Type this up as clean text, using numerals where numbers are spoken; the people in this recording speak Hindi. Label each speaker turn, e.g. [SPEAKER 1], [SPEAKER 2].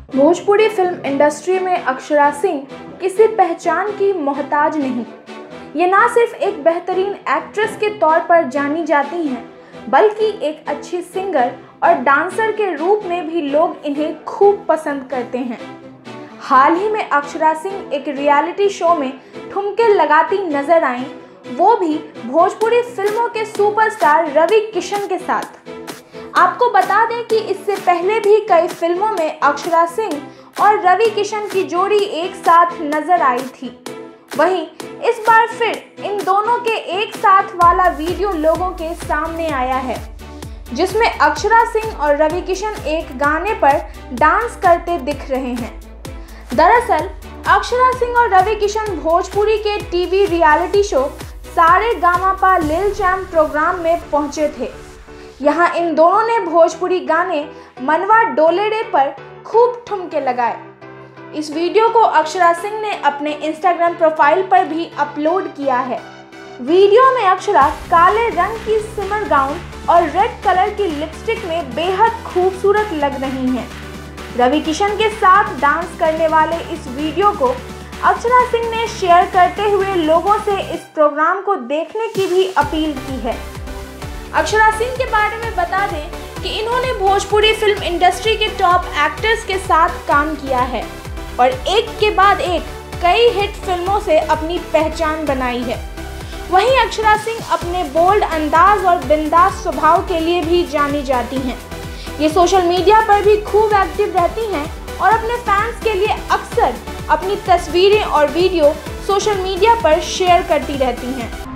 [SPEAKER 1] भोजपुरी फिल्म इंडस्ट्री में अक्षरा सिंह किसी पहचान की मोहताज नहीं। ये ना सिर्फ एक बेहतरीन एक्ट्रेस के तौर पर जानी जाती हैं, बल्कि एक अच्छी सिंगर और डांसर के रूप में भी लोग इन्हें खूब पसंद करते हैं। हाल ही में अक्षरा सिंह एक रियलिटी शो में ठुमके लगाती नजर आईं, वो भी भोजपुरी फिल्मों के सुपरस्टार रवि किशन के साथ। आपको बता दें कि इससे पहले भी कई फिल्मों में अक्षरा सिंह और रवि किशन की जोड़ी एक साथ नजर आई थी। वहीं इस बार फिर इन दोनों के एक साथ वाला वीडियो लोगों के सामने आया है, जिसमें अक्षरा सिंह और रवि किशन एक गाने पर डांस करते दिख रहे हैं। दरअसल अक्षरा सिंह और रवि किशन भोजपुरी के TV reality show Sare Gama Pa lil champ programme में पहुंचे थे। यहाँ इन दोनों ने भोजपुरी गाने मनवा डोले रे पर खूब ठुमके लगाए। इस वीडियो को अक्षरा सिंह ने अपने इंस्टाग्राम प्रोफाइल पर भी अपलोड किया है। वीडियो में अक्षरा काले रंग की सिमर गाउन और रेड कलर की लिपस्टिक में बेहद खूबसूरत लग रही हैं। रवि किशन के साथ डांस करने वाले इस वीडियो को अक्षरा सिंह ने शेयर करते हुए लोगों से इस प्रोग्राम को देखने की भी अपील की है। अक्षरा सिंह के बारे में बता दें कि इन्होंने भोजपुरी फिल्म इंडस्ट्री के टॉप एक्टर्स के साथ काम किया है और एक के बाद एक कई हिट फिल्मों से अपनी पहचान बनाई है। वहीं अक्षरा सिंह अपने बोल्ड अंदाज और बिंदास स्वभाव के लिए भी जानी जाती हैं। ये सोशल मीडिया पर भी खूब एक्टिव रहती हैं और अपने फैंस के लिए अक्सर अपनी तस्वीरें और वीडियो सोशल मीडिया पर शेयर करती रहती हैं।